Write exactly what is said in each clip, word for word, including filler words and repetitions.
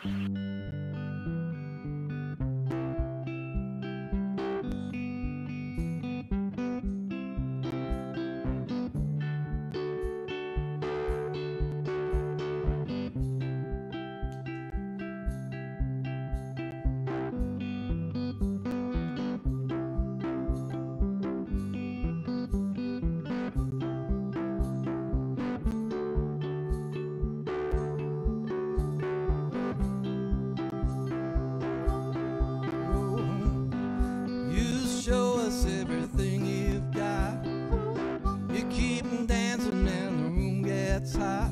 Show us everything you've got. You keep 'em dancing and the room gets hot.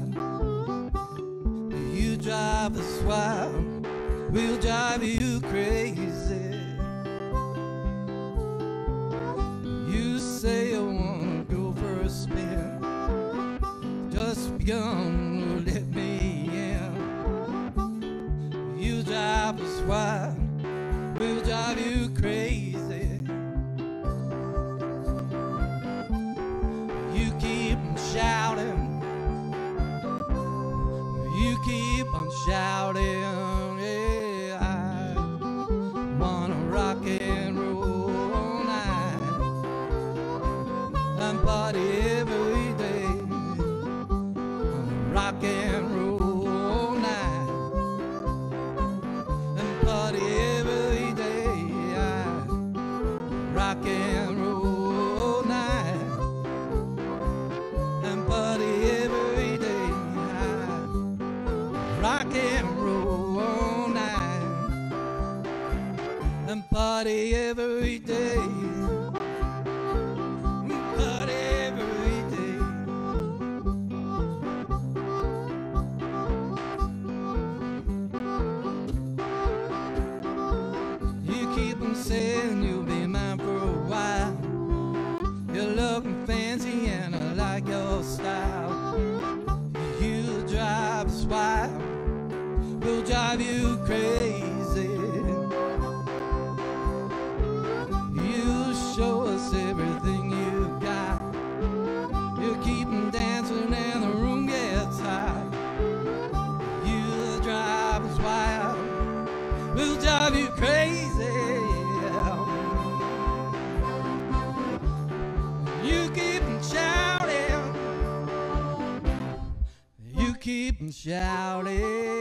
You drive us wild, we'll drive you crazy. You say you wanna go for a spin, just begun to let me in. You drive us wild, we'll drive you crazy. Shouting, you keep on shouting, yeah, I wanna rock and roll all night and party every day. Rock and roll all night and party every day. I rock and roll all night and party every day. I rock and roll all night and party every day. Party every day. You keep on saying you'll be mine for a while. You're looking fancy and I like your style. You drive us wild, we'll drive you crazy. You show us everything you got. You keep 'em dancing and the room gets hot. You drive us wild, we'll drive you crazy. You keep 'em shouting, you keep 'em shouting.